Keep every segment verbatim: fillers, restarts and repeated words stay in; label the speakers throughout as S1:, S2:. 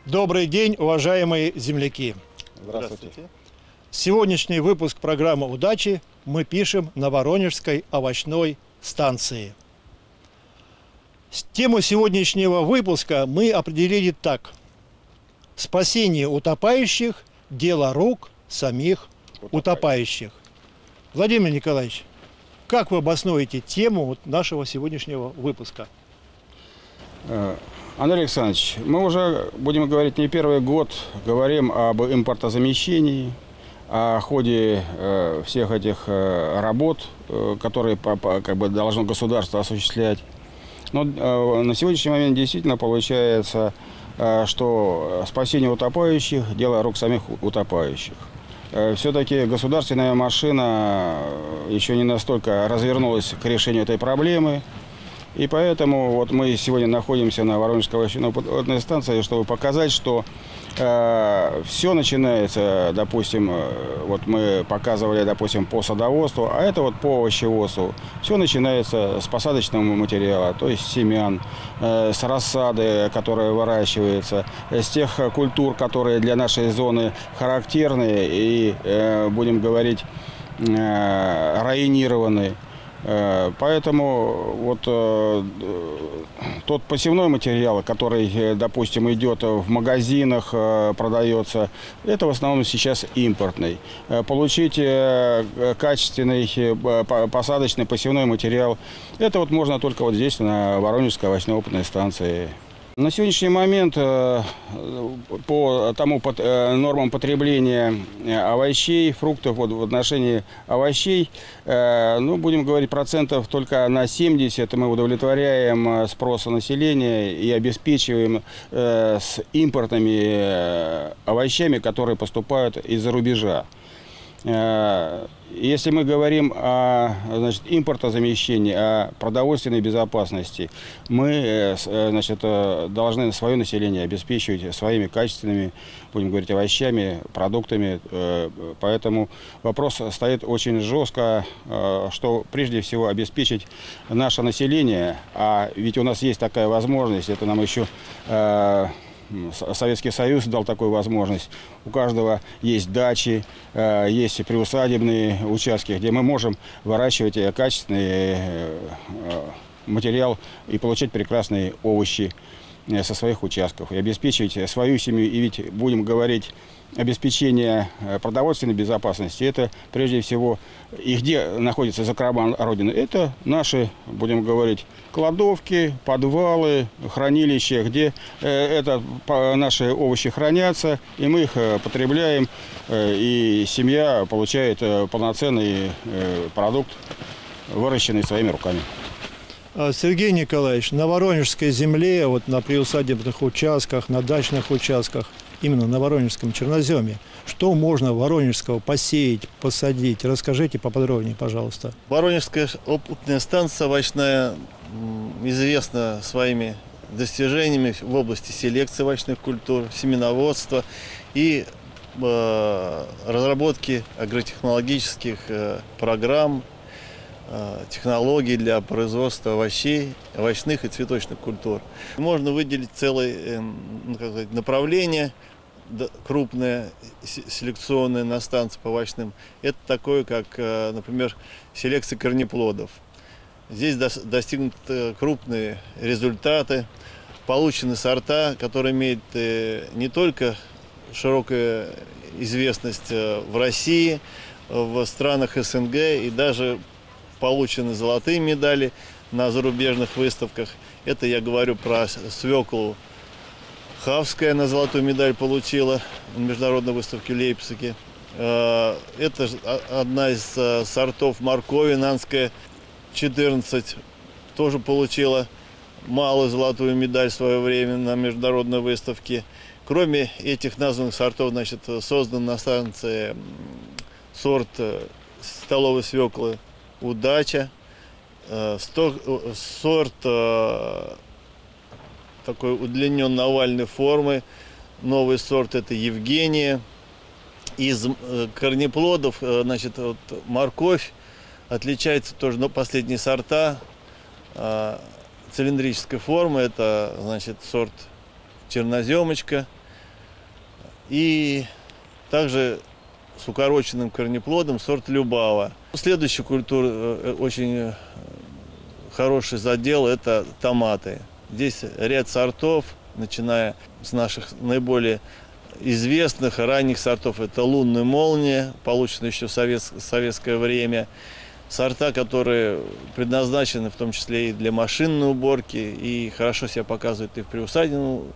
S1: Добрый день, уважаемые земляки!
S2: Здравствуйте!
S1: Сегодняшний выпуск программы «Удачи» мы пишем на Воронежской овощной станции. Тему сегодняшнего выпуска мы определили так: спасение утопающих – дело рук самих утопающих. Владимир Николаевич, как вы обоснуете тему вот нашего сегодняшнего выпуска?
S2: Андрей Александрович, мы уже, будем говорить, не первый год говорим об импортозамещении, о ходе э, всех этих э, работ, э, которые по, по, как бы должно государство осуществлять. Но э, на сегодняшний момент действительно получается, э, что спасение утопающих – дело рук самих утопающих. Э, все-таки государственная машина еще не настолько развернулась к решению этой проблемы. И поэтому вот мы сегодня находимся на Воронежской овощной станции, чтобы показать, что э, все начинается, допустим, э, вот мы показывали, допустим, по садоводству, а это вот по овощеводству. Все начинается с посадочного материала, то есть семян, э, с рассады, которая выращивается, с тех культур, которые для нашей зоны характерны и, э, будем говорить, э, районированы. Поэтому вот э, тот посевной материал, который, допустим, идет в магазинах, э, продается, это в основном сейчас импортный. Получить э, качественный э, посадочный посевной материал, это вот можно только вот здесь, на Воронежской овощной опытной станции. На сегодняшний момент по тому нормам потребления овощей, фруктов, вот в отношении овощей, ну, будем говорить, процентов только на семьдесят мы удовлетворяем спроса населения и обеспечиваем с импортными овощами, которые поступают из-за рубежа. Если мы говорим о, значит, импортозамещении, о продовольственной безопасности, мы, значит, должны свое население обеспечивать своими качественными, будем говорить, овощами, продуктами. Поэтому вопрос стоит очень жестко, что прежде всего обеспечить наше население. А ведь у нас есть такая возможность, это нам еще Советский Союз дал такую возможность. У каждого есть дачи, есть приусадебные участки, где мы можем выращивать качественный материал и получать прекрасные овощи со своих участков. И обеспечивать свою семью. И ведь, будем говорить, обеспечение продовольственной безопасности, это прежде всего, и где находится закрома Родины, это наши, будем говорить, кладовки, подвалы, хранилища, где это, наши овощи хранятся, и мы их потребляем, и семья получает полноценный продукт, выращенный своими руками.
S1: Сергей Николаевич, на Воронежской земле, вот на приусадебных участках, на дачных участках, именно на Воронежском черноземе, что можно воронежского посеять, посадить? Расскажите поподробнее, пожалуйста.
S3: Воронежская опытная станция овощная известна своими достижениями в области селекции овощных культур, семеноводства и э, разработки агротехнологических э, программ, технологий для производства овощей, овощных и цветочных культур. Можно выделить целое, ну, как сказать, направление крупное, селекционное на станции по овощным. Это такое, как, например, селекция корнеплодов. Здесь достигнуты крупные результаты, получены сорта, которые имеют не только широкую известность в России, в странах СНГ, и даже получены золотые медали на зарубежных выставках. Это я говорю про свеклу. Хавская на золотую медаль получила на международной выставке в Лейпциге. Это одна из сортов моркови, нанская четырнадцать, тоже получила малую золотую медаль в свое время на международной выставке. Кроме этих названных сортов, значит, создан на станции сорт столовой свеклы «Удача», сорт такой удлиненной овальной формы, новый сорт — это «Евгения». Из корнеплодов, значит, вот морковь отличается тоже, но последние сорта цилиндрической формы. Это, значит, сорт черноземочка, и также с укороченным корнеплодом сорт Любава. Следующая культура, очень хороший задел, это томаты. Здесь ряд сортов, начиная с наших наиболее известных ранних сортов. Это лунная молния, полученная еще в советское время. Сорта, которые предназначены в том числе и для машинной уборки, и хорошо себя показывают и в приусадебном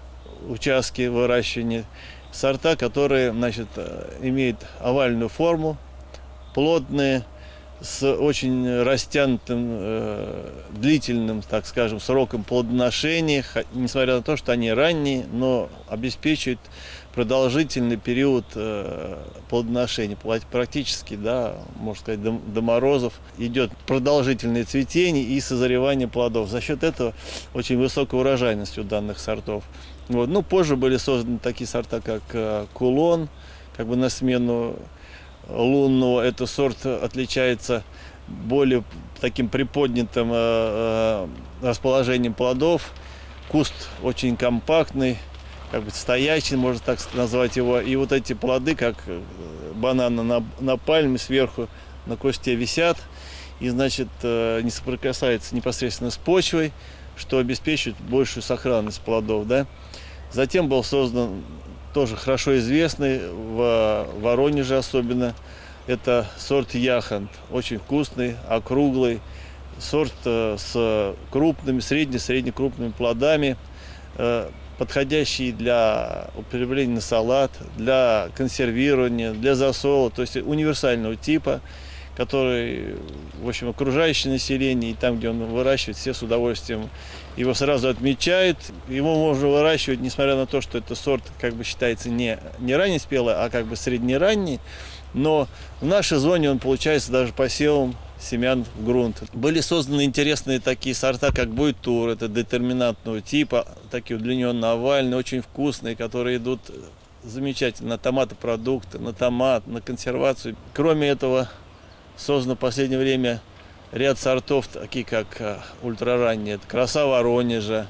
S3: участке выращивания. Сорта, которые, значит, имеют овальную форму, плотные, с очень растянутым, э, длительным, так скажем, сроком плодоношения, несмотря на то, что они ранние, но обеспечивают продолжительный период э, плодоношения. Практически, да, можно сказать, до, до морозов идет продолжительное цветение и созревание плодов. За счет этого очень высокая урожайность у данных сортов. Вот. Ну, позже были созданы такие сорта, как э, Кулон, как бы на смену лунного. Этот сорт отличается более таким приподнятым э, расположением плодов. Куст очень компактный, как бы стоячий, можно так назвать его. И вот эти плоды, как бананы на, на пальме, сверху на кусте висят. И, значит, э, не соприкасаются непосредственно с почвой, что обеспечивает большую сохранность плодов. Да? Затем был создан тоже хорошо известный, в Воронеже особенно, это сорт Яхонт. Очень вкусный, округлый, сорт с крупными, средне-средне крупными плодами, подходящий для употребления на салат, для консервирования, для засола, то есть универсального типа, который, в общем, окружающее население и там, где он выращивает, все с удовольствием его сразу отмечают. Его можно выращивать, несмотря на то, что это сорт, как бы считается, не, не раннеспелый, а как бы среднеранний. Но в нашей зоне он получается даже посевом семян в грунт. Были созданы интересные такие сорта, как Буйтур, это детерминантного типа, такие удлиненно-овальные, очень вкусные, которые идут замечательно на томатопродукты, на томат, на консервацию. Кроме этого, создано в последнее время ряд сортов, такие как ультраранние. Это краса Воронежа,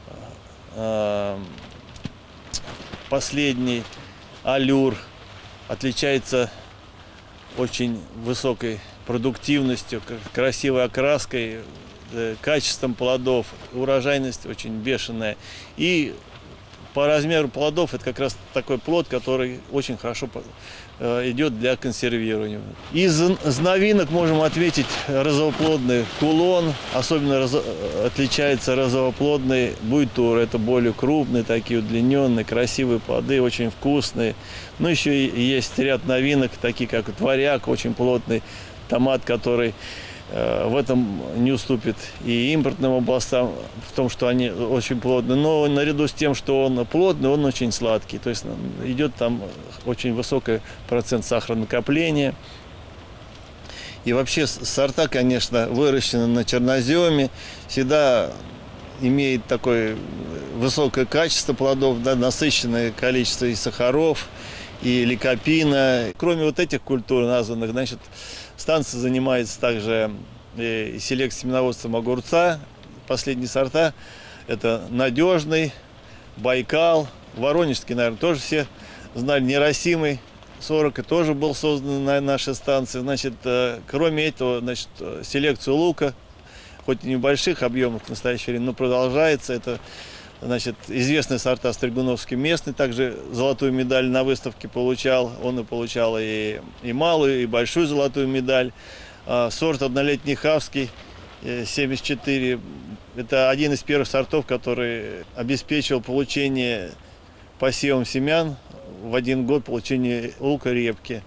S3: последний Алюр, отличается очень высокой продуктивностью, красивой окраской, качеством плодов, урожайность очень бешеная. И по размеру плодов это как раз такой плод, который очень хорошо идет для консервирования. Из новинок можем отметить розовоплодный Кулон. Особенно розо... отличается розовоплодный Буйтур. Это более крупные, такие удлиненные, красивые плоды, очень вкусные. Ну, еще и есть ряд новинок, такие как Варяг, очень плотный томат, который в этом не уступит и импортным областям, в том, что они очень плотные. Но наряду с тем, что он плотный, он очень сладкий. То есть идет там очень высокий процент сахаронакопления. И вообще сорта, конечно, выращены на черноземе, всегда имеет такое высокое качество плодов, да, насыщенное количество и сахаров, и ликопина. Кроме вот этих культур названных, значит, станция занимается также и селекцией семеноводством огурца. Последние сорта – это Надежный, Байкал, Воронежский, наверное, тоже все знали, Нерасимый, сорок, и тоже был создан на нашей станции. Значит, кроме этого, значит, селекцию лука, хоть и в небольших объемах в настоящее время, но продолжается. Это, значит, известные сорта Стригуновский местный, также золотую медаль на выставке получал. Он и получал и, и малую, и большую золотую медаль. А, сорт однолетний Хавский семьдесят четыре. Это один из первых сортов, который обеспечил получение посевом семян в один год получение лука, репки.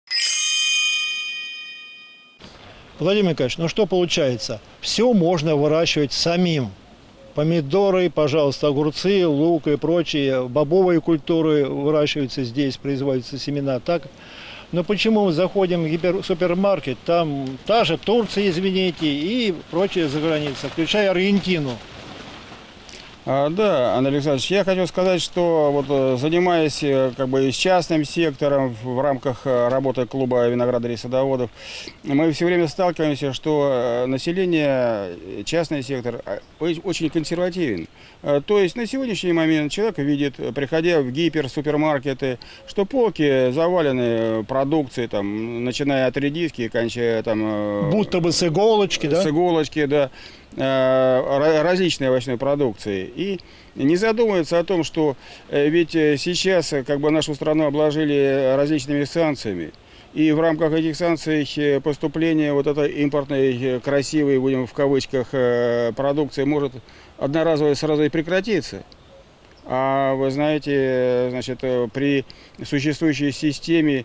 S1: Владимир Николаевич, ну что получается? Все можно выращивать самим. Помидоры, пожалуйста, огурцы, лук и прочие бобовые культуры выращиваются здесь, производятся семена. Так? Но почему мы заходим в гипер- супермаркет, там та же Турция, извините, и прочие за границей, включая Аргентину.
S2: А, да, Андрей Александрович, я хочу сказать, что вот занимаясь как бы частным сектором в рамках работы клуба виноградарей и садоводов, мы все время сталкиваемся, что население, частный сектор очень консервативен. То есть на сегодняшний момент человек видит, приходя в гипер, супермаркеты, что полки завалены продукцией, там, начиная от редиски и кончая там...
S1: Будто бы с иголочки, да?
S2: С иголочки, да. Различной овощной продукции. И не задумывается о том, что ведь сейчас как бы нашу страну обложили различными санкциями. И в рамках этих санкций поступление вот этой импортной, красивой, будем в кавычках, продукции может одноразово сразу и прекратиться. А вы знаете, значит, при существующей системе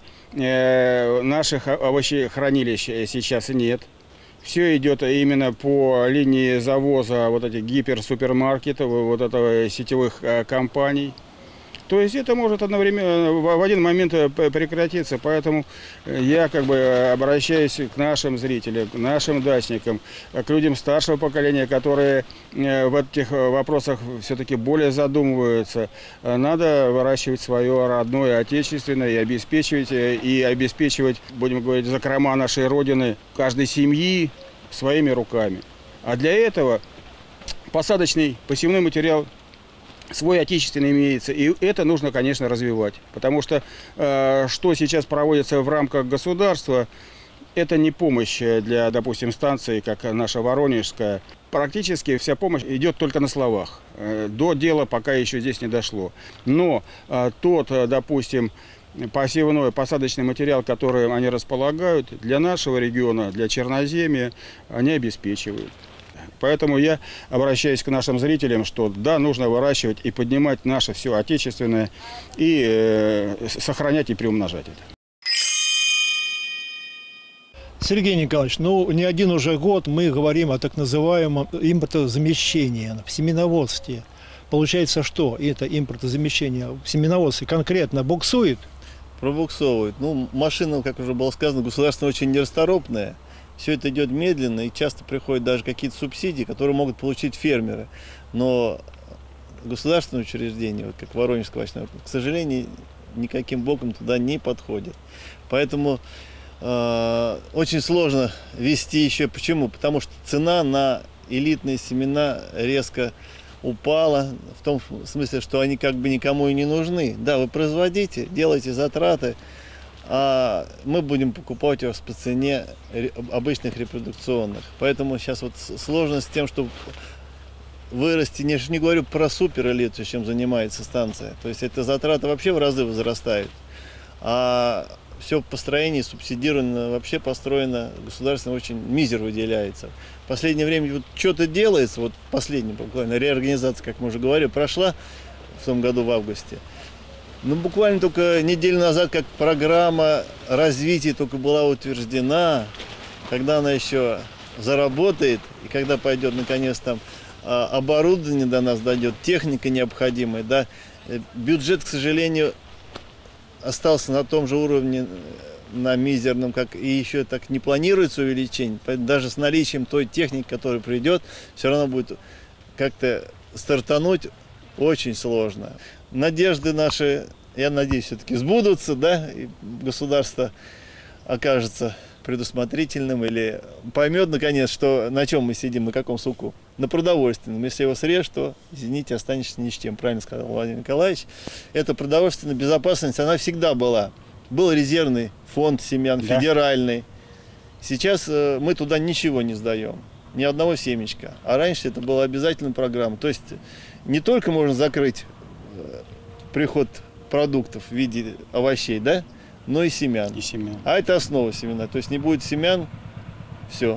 S2: наших овощехранилищ сейчас нет. Все идет именно по линии завоза вот этих гипер-супермаркетов, вот этого сетевых компаний. То есть это может одновременно в один момент прекратиться. Поэтому я как бы обращаюсь к нашим зрителям, к нашим дачникам, к людям старшего поколения, которые в этих вопросах все-таки более задумываются. Надо выращивать свое родное, отечественное и обеспечивать, и обеспечивать, будем говорить, закрома нашей Родины, каждой семьи своими руками. А для этого посадочный, посевной материал свой отечественный имеется, и это нужно, конечно, развивать. Потому что э, что сейчас проводится в рамках государства, это не помощь для, допустим, станции, как наша Воронежская. Практически вся помощь идет только на словах. Э, до дела пока еще здесь не дошло. Но э, тот, допустим, посевной, посадочный материал, который они располагают, для нашего региона, для Черноземья, они обеспечивают. Поэтому я обращаюсь к нашим зрителям, что да, нужно выращивать и поднимать наше все отечественное, и э, сохранять и приумножать это.
S1: Сергей Николаевич, ну не один уже год мы говорим о так называемом импортозамещении в семеноводстве. Получается, что это импортозамещение в семеноводстве конкретно буксует?
S3: Пробуксовывает. Ну, машина, как уже было сказано, государство очень нерасторопная. Все это идет медленно, и часто приходят даже какие-то субсидии, которые могут получить фермеры. Но государственные учреждения, вот как Воронежская овощная, к сожалению, никаким боком туда не подходят. Поэтому э, очень сложно вести еще. Почему? Потому что цена на элитные семена резко упала, в том смысле, что они как бы никому и не нужны. Да, вы производите, делаете затраты, а мы будем покупать его по цене обычных репродукционных. Поэтому сейчас вот сложность с тем, чтобы вырасти, не, не говорю про суперэлиту, чем занимается станция. То есть это затраты вообще в разы возрастают. А все построение субсидировано, вообще построено государственно, очень мизер выделяется. В последнее время вот что-то делается, вот последняя буквально реорганизация, как мы уже говорили, прошла в том году в августе. Ну, буквально только неделю назад, как программа развития только была утверждена, когда она еще заработает, и когда пойдет, наконец, там оборудование до нас дойдет, техника необходимая, да, бюджет, к сожалению, остался на том же уровне, на мизерном, как и еще так не планируется увеличение. Даже с наличием той техники, которая придет, все равно будет как-то стартануть очень сложно. Надежды наши, я надеюсь, все-таки сбудутся, да, и государство окажется предусмотрительным или поймет, наконец, что на чем мы сидим, на каком суку. На продовольственном. Если его срежь, то, извините, останешься ни с чем, правильно сказал Владимир Николаевич. Эта продовольственная безопасность, она всегда была. Был резервный фонд семян, да, федеральный. Сейчас э, мы туда ничего не сдаем, ни одного семечка. А раньше это была обязательная программа. То есть не только можно закрыть э, приход продуктов в виде овощей, да, но и семян.
S2: И семян.
S3: А это основа семена. То есть не будет семян, все.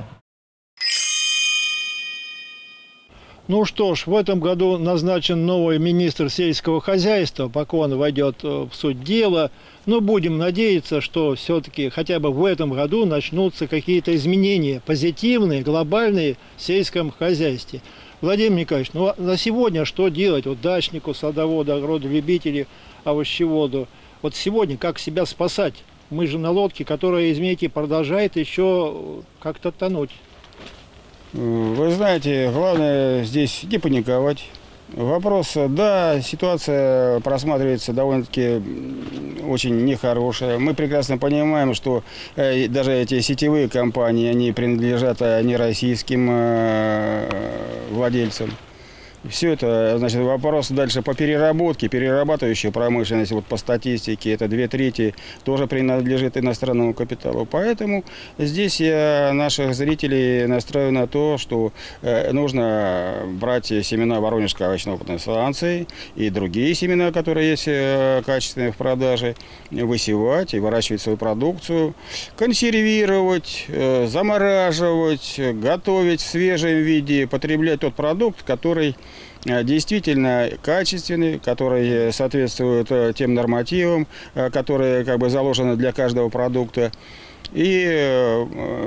S1: Ну что ж, в этом году назначен новый министр сельского хозяйства, пока он войдет в суть дела. Но будем надеяться, что все-таки хотя бы в этом году начнутся какие-то изменения, позитивные, глобальные в сельском хозяйстве. Владимир Николаевич, ну на сегодня что делать вот дачнику, садоводу, огородолюбителю, овощеводу? Вот сегодня как себя спасать? Мы же на лодке, которая, извините, продолжает еще как-то тонуть.
S2: Вы знаете, главное здесь не паниковать, Вопрос, да, ситуация просматривается довольно-таки очень нехорошая. Мы прекрасно понимаем, что э, даже эти сетевые компании, они принадлежат э, не российским э, владельцам. Все это, значит, вопрос дальше по переработке. Перерабатывающая промышленность, вот по статистике, это две трети тоже принадлежит иностранному капиталу. Поэтому здесь я наших зрителей настраиваю на то, что э, нужно брать семена Воронежской овощно-опытной станции и другие семена, которые есть э, качественные в продаже, высевать и выращивать свою продукцию, консервировать, э, замораживать, готовить в свежем виде, потреблять тот продукт, который действительно качественный, который соответствует тем нормативам, которые как бы заложены для каждого продукта, и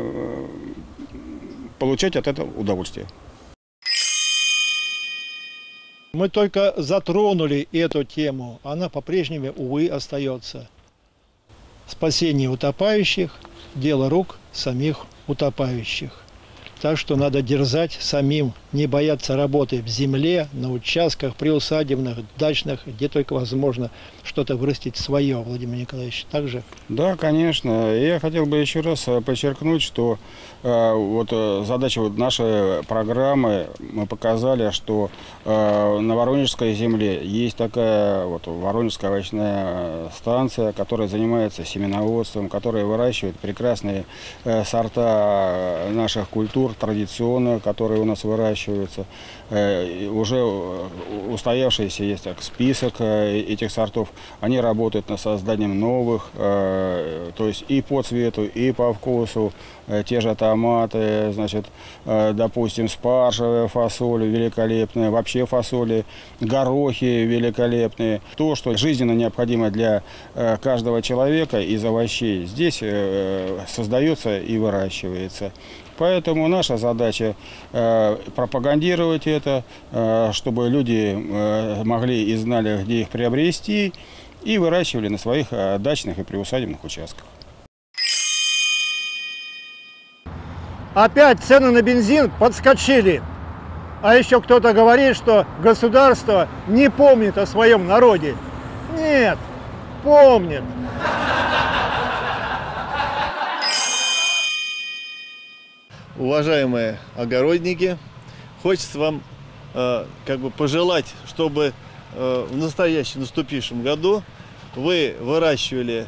S2: получать от этого удовольствие.
S1: Мы только затронули эту тему, она по-прежнему, увы, остается. Спасение утопающих – дело рук самих утопающих. Так что надо дерзать самим, не бояться работы в земле, на участках, приусадебных, дачных, где только возможно что-то вырастить свое, Владимир Николаевич. Так же?
S2: Да, конечно. Я хотел бы еще раз подчеркнуть, что э, вот задача вот нашей программы, мы показали, что э, на Воронежской земле есть такая вот Воронежская овощная станция, которая занимается семеноводством, которая выращивает прекрасные э, сорта наших культур, традиционных, которые у нас выращиваются. Э, уже устоявшийся есть так, список э, этих сортов. Они работают над созданием новых, э, то есть и по цвету, и по вкусу. Э, те же томаты, значит, э, допустим, спаржевая фасоль великолепная, вообще фасоли, горохи великолепные. То, что жизненно необходимо для э, каждого человека из овощей, здесь э, создается и выращивается. Поэтому наша задача э, пропагандировать это, э, чтобы люди э, могли и знали, где их приобрести, и выращивали на своих э, дачных и приусадебных участках.
S1: Опять цены на бензин подскочили. А еще кто-то говорит, что государство не помнит о своем народе. Нет, помнит.
S3: Уважаемые огородники, хочется вам э, как бы пожелать, чтобы э, в настоящем, наступившем году вы выращивали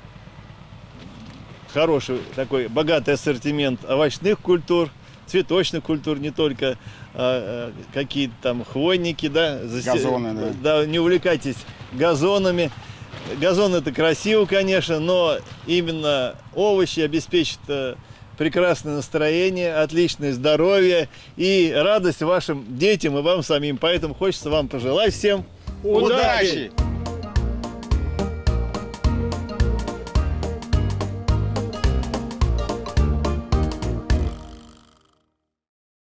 S3: хороший такой богатый ассортимент овощных культур, цветочных культур, не только э, какие-то там хвойники, да,
S2: газоны, да.
S3: Да, не увлекайтесь газонами. Газон это красиво, конечно, но именно овощи обеспечат э, прекрасное настроение, отличное здоровье и радость вашим детям и вам самим. Поэтому хочется вам пожелать всем
S2: удачи!